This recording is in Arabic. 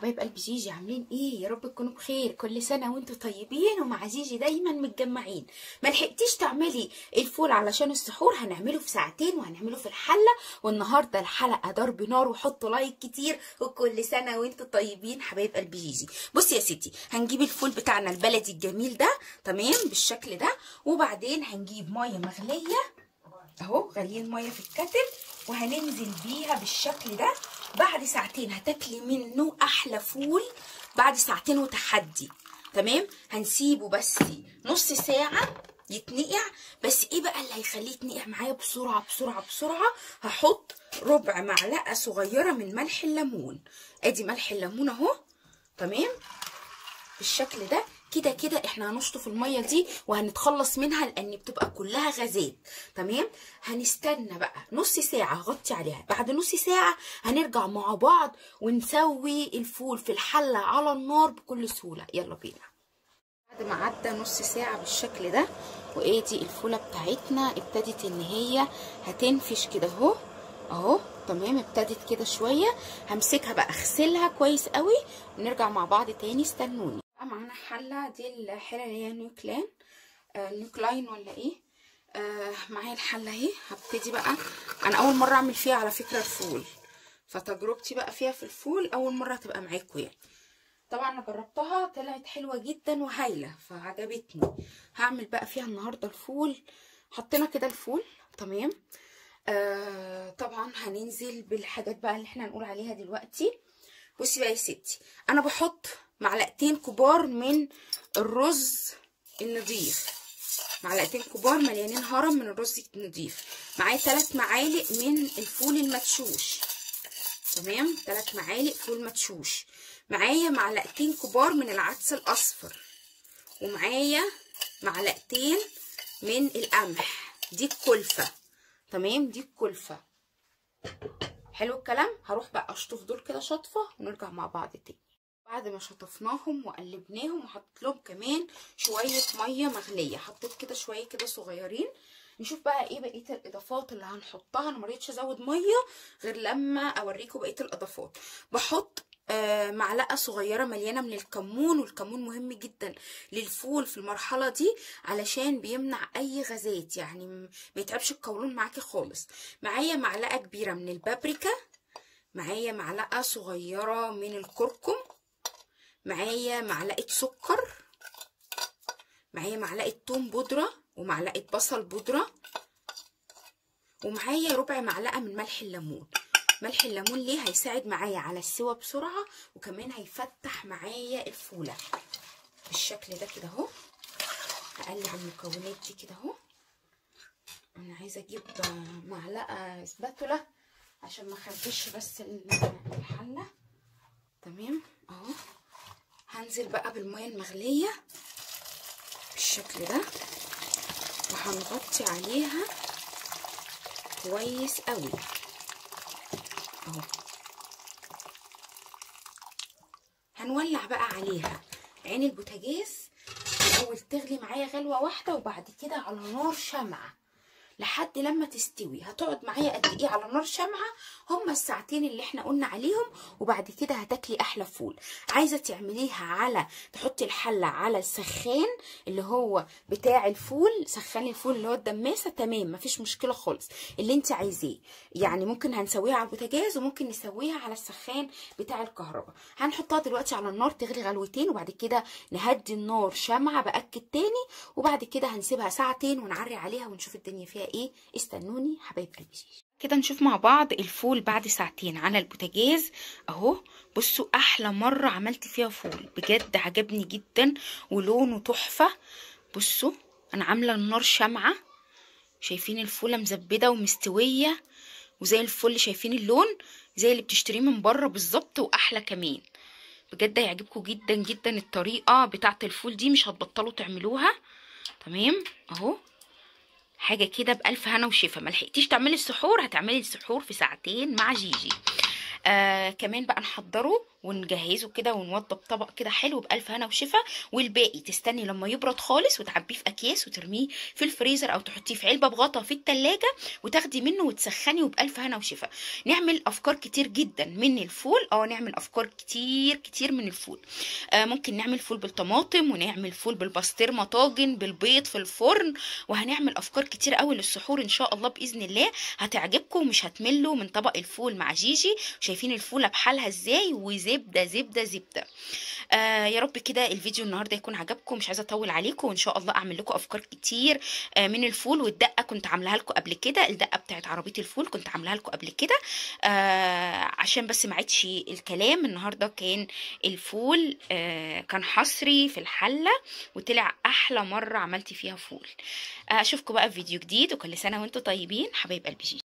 حبايب قلب جيجي، عاملين ايه؟ يا رب تكونوا بخير. كل سنه وانتم طيبين ومع جيجي دايما متجمعين. ما لحقتيش تعملي الفول علشان السحور، هنعمله في ساعتين وهنعمله في الحله. والنهارده الحلقه ضرب نار، وحطوا لايك كتير. وكل سنه وانتم طيبين حبايب قلب جيجي. بصي يا ستي، هنجيب الفول بتاعنا البلدي الجميل ده تمام بالشكل ده، وبعدين هنجيب ميه مغليه اهو، غاليين ميه في الكتل، وهننزل بيها بالشكل ده. بعد ساعتين هتاكلي منه احلى فول، بعد ساعتين وتحدي تمام. هنسيبه بس نص ساعه يتنقع. بس ايه بقى اللي هيخليه يتنقع معايا بسرعه بسرعه بسرعه؟ هحط ربع معلقه صغيره من ملح الليمون. ادي ملح الليمون اهو تمام بالشكل ده. كده كده احنا هنشطف الميه دي وهنتخلص منها لان بتبقى كلها غازات تمام. هنستنى بقى نص ساعه، هغطي عليها. بعد نص ساعه هنرجع مع بعض ونسوي الفول في الحله على النار بكل سهوله. يلا بينا. بعد ما عدى نص ساعه بالشكل ده، وادي الفوله بتاعتنا ابتدت ان هي هتنفش كده اهو اهو تمام. ابتدت كده شويه، همسكها بقى اغسلها كويس قوي ونرجع مع بعض تاني. استنوني. معانا حله، دي الحله اللي هي نيوكلاين ولا ايه. معايا الحله اهي. هبتدي بقى، انا اول مره اعمل فيها على فكره الفول، فتجربتي بقى فيها في الفول اول مره تبقى معاكم يعني. طبعا انا جربتها طلعت حلوه جدا وهايله فعجبتني. هعمل بقى فيها النهارده الفول. حطينا كده الفول تمام. طبعا هننزل بالحاجات بقى اللي احنا هنقول عليها دلوقتي. بصي بقى يا ستي، انا بحط معلقتين كبار من الرز النضيف، معلقتين كبار مليانين هرم من الرز النضيف. معايا 3 معالق من الفول المدشوش تمام، 3 معالق فول مدشوش. معايا معلقتين كبار من العدس الاصفر، ومعايا معلقتين من القمح. دي الكلفه تمام، دي الكلفه. حلو الكلام. هروح بقى اشطف دول كده شطفه ونرجع مع بعض تاني. بعد ما شطفناهم وقلبناهم وحطيت لهم كمان شويه ميه مغليه، حطيت كده شويه كده صغيرين. نشوف بقى ايه بقيه الاضافات اللي هنحطها. انا مريتش ازود ميه غير لما اوريكم بقيه الاضافات. بحط معلقه صغيره مليانه من الكمون، والكمون مهم جدا للفول في المرحله دي علشان بيمنع اي غازات، يعني ما يتعبش القولون معاكي خالص. معايا معلقه كبيره من البابريكا، معايا معلقه صغيره من الكركم، معايا معلقه سكر، معايا معلقه توم بودره ومعلقه بصل بودره، ومعايا ربع معلقه من ملح الليمون. ملح الليمون ليه؟ هيساعد معايا على السوا بسرعه، وكمان هيفتح معايا الفوله بالشكل ده كده اهو. هقلب المكونات دي كده اهو. انا عايزه اجيب معلقه سباتولا عشان ما اخربش بس الحله تمام اهو. هنزل بقى بالميه المغليه بالشكل ده، وهنغطي عليها كويس قوي اهو. هنولع بقى عليها عين البوتاجاز الاول تغلي معايا غلوه واحده، وبعد كده على نار شمعه لحد لما تستوي. هتقعد معايا قد ايه على نار شمعه؟ هما الساعتين اللي احنا قلنا عليهم، وبعد كده هتاكلي احلى فول. عايزه تعمليها على تحطي الحله على السخان اللي هو بتاع الفول، سخان الفول اللي هو الدماسه تمام، مفيش مشكله خالص، اللي انت عايزاه. يعني ممكن هنسويها على البوتاجاز وممكن نسويها على السخان بتاع الكهرباء. هنحطها دلوقتي على النار تغلي غلوتين، وبعد كده نهدي النار شمعه باكد تاني، وبعد كده هنسيبها ساعتين ونعري عليها ونشوف الدنيا فيها ايه. استنوني حبايب قلبي. كده نشوف مع بعض الفول بعد ساعتين على البوتاجاز اهو. بصوا احلى مره عملت فيها فول بجد، عجبني جدا ولونه تحفه. بصوا انا عامله النار شمعه، شايفين الفوله مزبده ومستويه وزي الفل، شايفين اللون زي اللي بتشتريه من بره بالظبط واحلى كمان. بجد هيعجبكم جدا جدا الطريقه بتاعه الفول دي، مش هتبطلوا تعملوها تمام اهو. حاجه كده بالف هنا وشفا. ما لحقتيش تعملي السحور، هتعملي السحور في ساعتين مع جيجي. كمان بقى نحضره ونجهزه كده ونوضب طبق كده حلو بألف هنا وشفا. والباقي تستني لما يبرد خالص وتعبيه في اكياس وترميه في الفريزر او تحطيه في علبه بغطا في التلاجة وتاخدي منه وتسخني وبألف هنا وشفا. نعمل افكار كتير جدا من الفول، نعمل افكار كتير كتير من الفول. ممكن نعمل فول بالطماطم، ونعمل فول بالبسطرمه طاجن، بالبيض في الفرن، وهنعمل افكار كتير قوي للسحور ان شاء الله باذن الله هتعجبكم ومش هتملوا من طبق الفول مع جيجي. شايفين الفوله بحالها ازاي، وزبده زبده زبده. يا رب كده الفيديو النهارده يكون عجبكم، مش عايزه اطول عليكم، وان شاء الله اعمل لكم افكار كتير من الفول. والدقه كنت عاملاها لكم قبل كده، الدقه بتاعت عربيه الفول كنت عاملاها لكم قبل كده، عشان بس ما عادش الكلام. النهارده كان الفول كان حصري في الحله وطلع احلى مره عملت فيها فول. اشوفكم بقى في فيديو جديد، وكل سنه وانتم طيبين حبايب قلبي جيجي.